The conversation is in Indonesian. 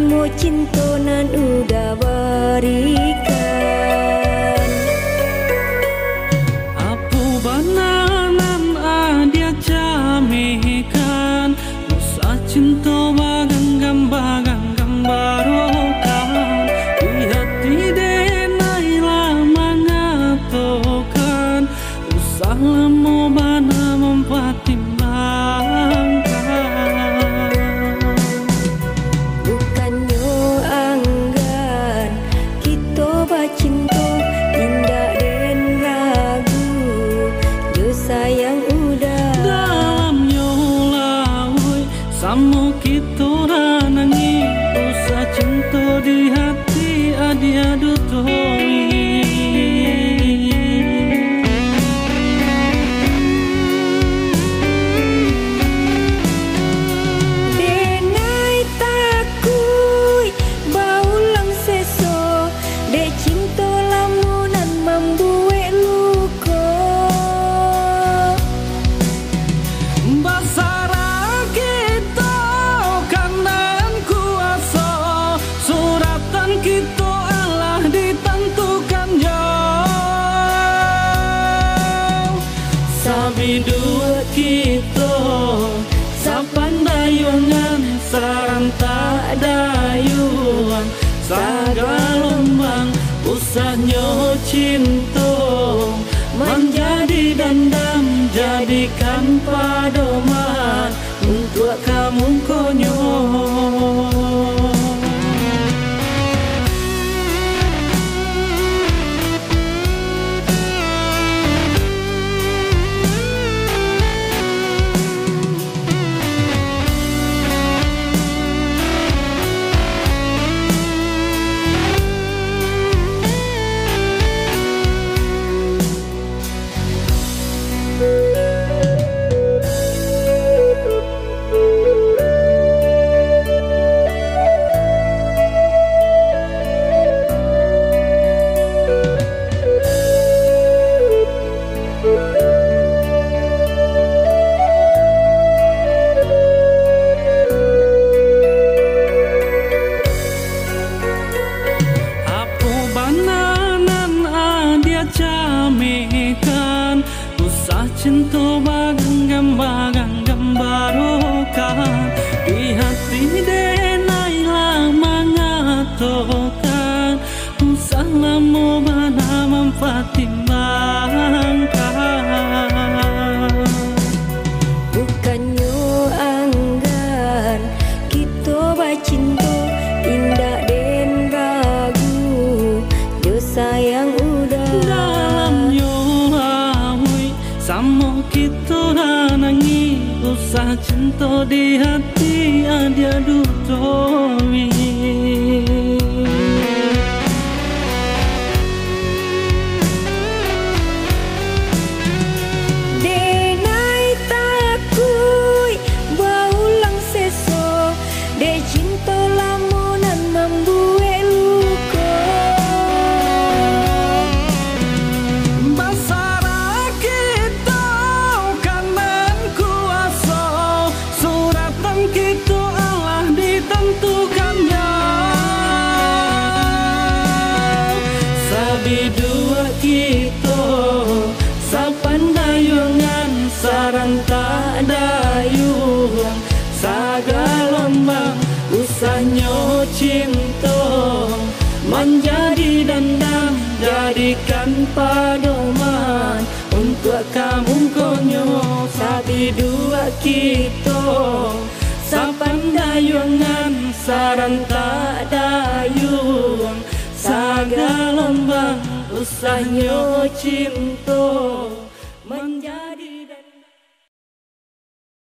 ilmu cinta nan udah berikan. Apu bananan adia camekan, usah cinta bagang gambarokan. Di hati denai lama ngatokan, usah lama bana mempertimbangkan. Bukannya anggan kita bacinta indah dan ragu, do sayang udah dalam nyolawui sama kita ranangi, usah cinta di hati adia dutoi. denai takui baulang seso, de cinta lamunan membuat luka. Basara kita kanan kuasa, suratan kita Allah ditentukan jauh. Sabi dua kita sapandayungan, sarang tak dayuan sagalombang, usahnya cinta menjadi dendam, jadikan padoman untuk kamu konyol. Camekan, usah cinta bagang gambarokan. Di hati denai lama ngatokan, usah lama bana mempertimbangkan. Bukannya anggan kita bacinta indah dan ragu, do sayang udah dalam nyolawui sama kita ranangi, usah cinta di hati adia dutoi. denai takui baulang seso, de cinta lamunan membuat luka. Basara kita kanan kuasa, suratan kita Allah ditentukan jauh. Sabi dua kita sapandayungan, sarang tak dayuan sagalombang, usahnya cinta menjadi dendam, jadikan padoman untuk kamu konyol. Sabi dua kita sapandayungan, sarang tak dayuan sagalombang, usahnya cinta menjadi